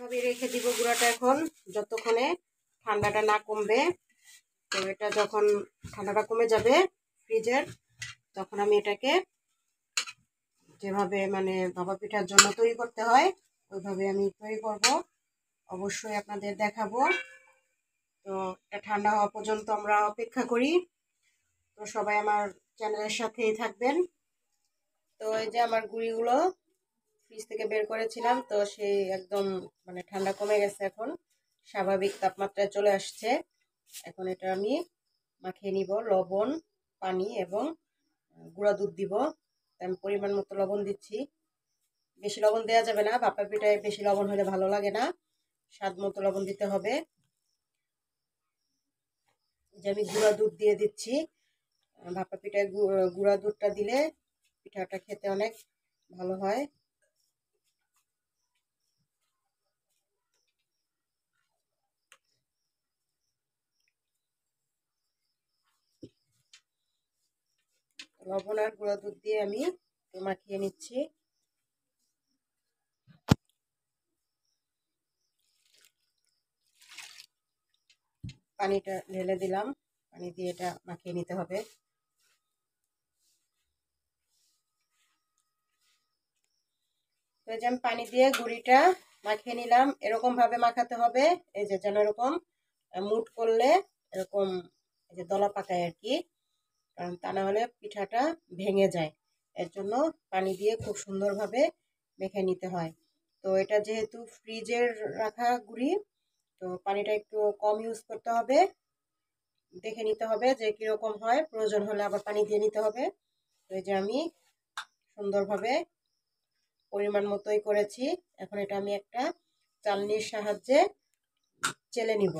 এভাবে রেখে দিব গুঁড়াটা এখন যতক্ষণে ঠান্ডাটা না কমবে। তো এটা যখন ঠান্ডাটা কমে যাবে ফ্রিজের, তখন আমি এটাকে যেভাবে মানে ভাপা পিঠার জন্য তৈরি করতে হয় ওইভাবে আমি তৈরি করব, অবশ্যই আপনাদের দেখাবো। তো এটা ঠান্ডা হওয়া পর্যন্ত আমরা অপেক্ষা করি। তো সবাই আমার চ্যানেলের সাথেই থাকবেন। তো এই যে আমার গুঁড়িগুলো ফ্রিজ থেকে বের করেছিলাম, তো সেই একদম মানে ঠান্ডা কমে গেছে, এখন স্বাভাবিক তাপমাত্রায় চলে আসছে। এখন এটা আমি মাখিয়ে নিব, লবণ, পানি এবং গুঁড়া দুধ দিব। আমি পরিমাণ মতো লবণ দিচ্ছি, বেশি লবণ দেওয়া যাবে না, ভাপা পিঠায় বেশি লবণ হলে ভালো লাগে না, স্বাদ মতো লবণ দিতে হবে। যে আমি গুঁড়া দুধ দিয়ে দিচ্ছি, ভাপা পিঠায় গুঁড়া দুধটা দিলে পিঠাটা খেতে অনেক ভালো হয়। লবণ আর গুঁড়া দুধ দিয়ে আমি মাখিয়ে নিচ্ছি। পানিটা ঢেলে দিলাম, পানি দিয়ে এটা মাখিয়ে নিতে হবে। তো এই যে আমি পানি দিয়ে গুঁড়িটা মাখিয়ে নিলাম, এরকম ভাবে মাখাতে হবে, এই যে যেন এরকম মুট করলে এরকম এই যে দলা পাকায় আর কি, কারণ তা না হলে পিঠাটা ভেঙে যায়। এর জন্য পানি দিয়ে খুব সুন্দরভাবে মেখে নিতে হয়। তো এটা যেহেতু ফ্রিজের রাখা গুঁড়ি, তো পানিটা একটু কম ইউজ করতে হবে, দেখে নিতে হবে যে কিরকম হয়, প্রয়োজন হলে আবার পানি দিয়ে নিতে হবে। তো এই যে আমি সুন্দরভাবে পরিমাণ মতোই করেছি। এখন এটা আমি একটা চালনির সাহায্যে চেলে নিব।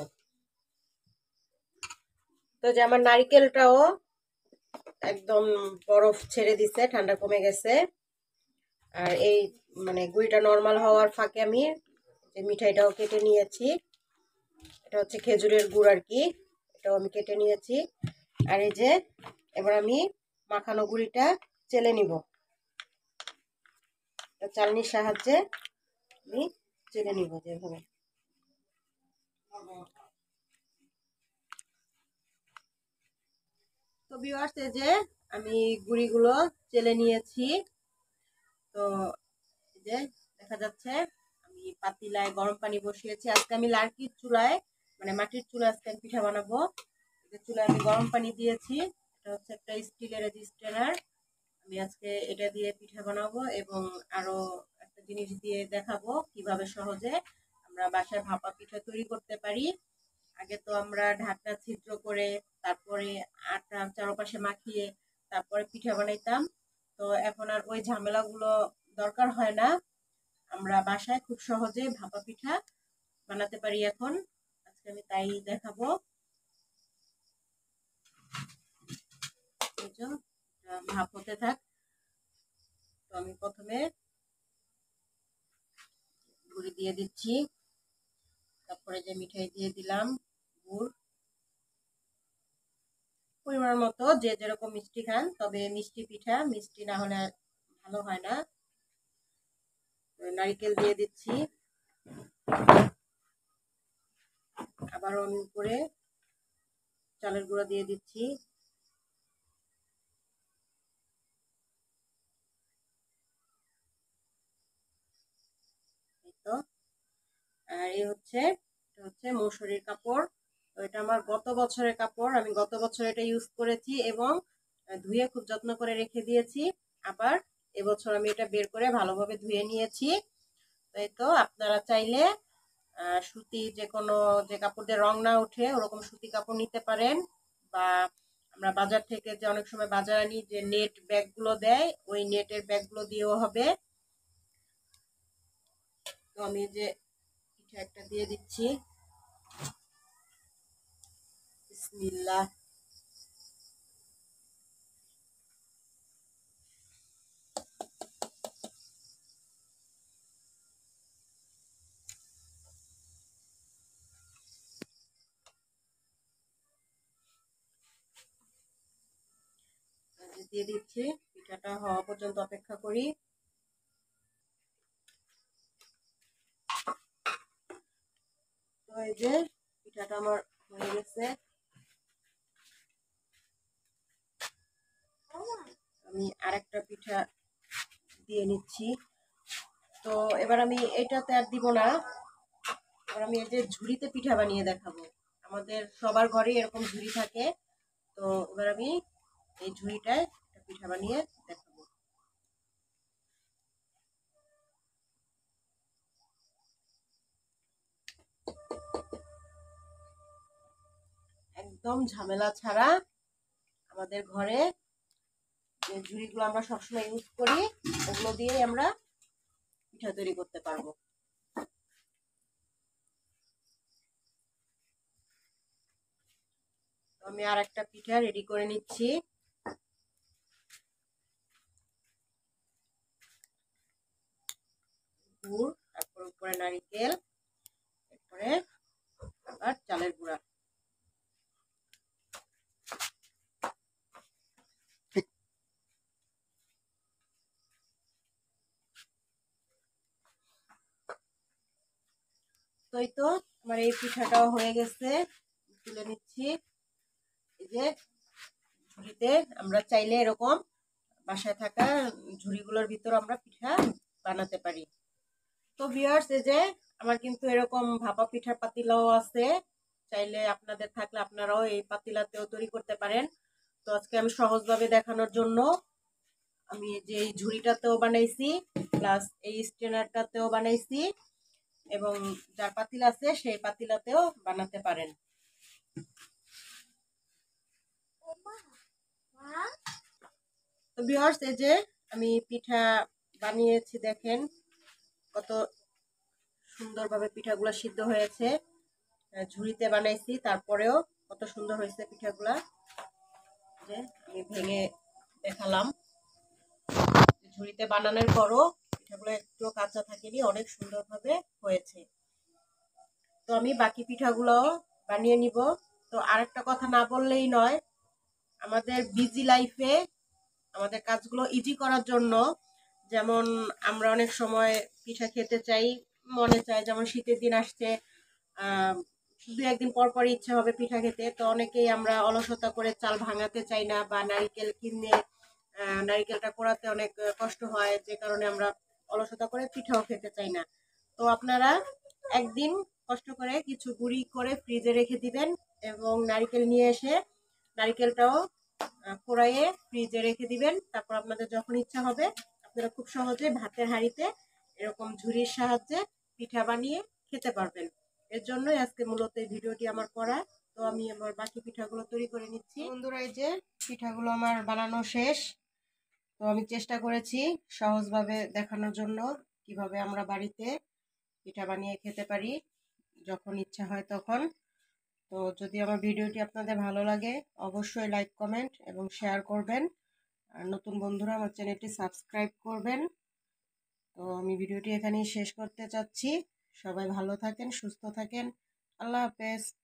তো যে আমার নারকেলটাও একদম বরফ ছেড়ে দিছে, ঠান্ডা কমে গেছে। আর এই মানে গুঁড়িটা নরমাল হওয়ার ফাঁকে আমি যে মিঠাইটাও কেটে নিয়েছি, এটা হচ্ছে খেজুরের গুড় আর কি, এটাও আমি কেটে নিয়েছি। আর এই যে এবার আমি মাখানো গুঁড়িটা চেলে নিব, চালনির সাহায্যে আমি চেলে নিব যেভাবে। তো ভিউয়ার্স, এই যে আমি গুঁড়িগুলো চেলে নিয়েছি। তো এই যে দেখা যাচ্ছে আমি পাতিলায় গরম পানি বসিয়েছি। আজকে আমি লার্কির চুলায় মানে মাটির চুলায় আজকে আমি পিঠা বানাবো। চুলায় আমি গরম পানি দিয়েছি, এটা হচ্ছে একটা স্টিলের স্ট্যান্ডার। আমি আজকে এটা দিয়ে পিঠা বানাবো এবং আরো একটা জিনিস দিয়ে দেখাবো কিভাবে সহজে আমরা বাসায় ভাপা পিঠা তৈরি করতে পারি। আগে তো আমরা ঢাকনা ছিদ্র করে তারপরে আটা চারপাশে মাখিয়ে তারপরে পিঠা বানাইতাম। তো এখন আর ওই ঝামেলাগুলো দরকার হয় না, আমরা বাসায় খুব সহজে ভাপা পিঠা বানাতে পারি এখন। আজকে আমি তাই দেখাবো। ভাপ হতে থাক। তো আমি প্রথমে গুঁড়ি দিয়ে দিচ্ছি, তারপরে যে মিঠাই দিয়ে দিলাম, গুড় পরিমাণ মতো, যে যেরকম মিষ্টি খান, তবে মিষ্টি পিঠা মিষ্টি না হলে ভালো হয় না। নারকেল দিয়ে দিচ্ছি, আবারও আমি উপরে চালের গুঁড়া দিয়ে দিচ্ছি। তো আর এই হচ্ছে মৌসুরির কাপড়। তো এটা আমার গত বছরের কাপড়, আমি গত বছর এটা ইউজ করেছি এবং ধুয়ে খুব যত্ন করে রেখে দিয়েছি। আবার এবছর আমি এটা বের করে ভালোভাবে ধুয়ে নিয়েছি। তাই তো আপনারা চাইলে সুতি যে কোনো যে কাপড় দিয়ে রং না উঠে ওরকম সুতি কাপড় নিতে পারেন, বা আমরা বাজার থেকে যে অনেক সময় বাজার আনি যে নেট ব্যাগগুলো দেয়, ওই নেটের ব্যাগগুলো দিয়েও হবে। তো আমি যে পিঠা একটা দিয়ে দিচ্ছি, বিসমিল্লাহ। দিয়ে দিচ্ছি, পিঠাটা হওয়া পর্যন্ত অপেক্ষা করি। এই যে পিঠাটা আমার হয়ে গেছে। আমি আরেকটা পিঠা দিয়ে নিচ্ছি। তো এবার আমি এটাতে আর দিব না, এবার আমি এই যে ঝুড়িতে পিঠা বানিয়ে দেখাবো। আমাদের সবার ঘরে এরকম ঝুড়ি থাকে, তো এবার আমি এই ঝুড়িটায় পিঠা বানিয়ে দেখাবো। একদম ঝামেলা ছাড়া আমাদের ঘরে যে ঝুড়িগুলো আমরা সবসময় ইউজ করি ওগুলো দিয়ে আমরা পিঠা তৈরি করতে পারবো। আমি আর একটা পিঠা রেডি করে নিচ্ছি। গুড়, তারপর উপরে নারিকেল, এরপরে আবার চালের গুঁড়া। তো এই তো আমার এই পিঠাটাও হয়ে গেছে, তুলে নিচ্ছি। এই যে ঝুড়িতে আমরা চাইলে এরকম বাসায় থাকা ঝুড়িগুলোর ভিতর আমরা পিঠা বানাতে পারি। তো ভিউয়ার্স, এই যে আমার কিন্তু এরকম ভাপা পিঠার পাতিলাও আছে, চাইলে আপনাদের থাকলে আপনারাও এই পাতিলাতেও তৈরি করতে পারেন। তো আজকে আমি সহজভাবে দেখানোর জন্য আমি যে এই ঝুড়িটাতেও বানাইছি, প্লাস এই স্ট্যান্ডারটাতেও বানাইছি, এবং যার পাতিল আছে সেই পাতিলাতেও বানাতে পারেন। তো ভিউয়ার্স, এই যে আমি পিঠা বানিয়েছি, দেখেন কত সুন্দরভাবে পিঠাগুলো সিদ্ধ হয়েছে। ঝুড়িতে বানাইছি, তারপরেও কত সুন্দর হয়েছে পিঠাগুলা। যে আমি ভেঙে দেখালাম, ঝুড়িতে বানানোর পরও পিঠাগুলো একটু কাঁচা থাকেনি, অনেক সুন্দরভাবে হয়েছে। তো আমি বাকি পিঠাগুলো বানিয়ে নিব। তো আরেকটা কথা না বললেই নয়, আমাদের বিজি লাইফে আমাদের কাজগুলো ইজি করার জন্য, যেমন আমরা অনেক সময় পিঠা খেতে চাই, মনে চায়, যেমন শীতের দিন আসছে, দু একদিন পর পর ইচ্ছা হবে পিঠা খেতে, তো অনেকেই আমরা অলসতা করে চাল ভাঙাতে চাই না, বা নারকেল কিনে নারকেলটা কোড়াতে অনেক কষ্ট হয়, যে কারণে আমরা অলসতা করে পিঠাও খেতে চাই না। তো আপনারা একদিন কষ্ট করে কিছু গুঁড়ি করে ফ্রিজে রেখে দিবেন, এবং নারকেল নিয়ে এসে নারকেলটাও কোড়াইয়ে ফ্রিজে রেখে দিবেন। তারপর আপনাদের যখন ইচ্ছা হবে আপনারা খুব সহজে ভাতের হাঁড়িতে এরকম ঝুড়ির সাহায্যে পিঠা বানিয়ে খেতে পারবেন। এর জন্যই আজকে মূলত এই ভিডিওটি আমার করা। তো আমি আমার বাকি পিঠাগুলো তৈরি করে নিচ্ছি। বন্ধুরা, এই যে পিঠাগুলো আমার বানানো শেষ। তো আমি চেষ্টা করেছি সহজভাবে দেখানোর জন্য, কিভাবে আমরা বাড়িতে পিঠা বানিয়ে খেতে পারি যখন ইচ্ছা হয় তখন। তো যদি আমার ভিডিওটি আপনাদের ভালো লাগে অবশ্যই লাইক, কমেন্ট এবং শেয়ার করবেন। আর নতুন বন্ধুরা আমার চ্যানেলটি সাবস্ক্রাইব করবেন। তো আমি ভিডিওটি এখানেই শেষ করতে চাচ্ছি। সবাই ভালো থাকেন, সুস্থ থাকেন। আল্লাহ হাফেজ।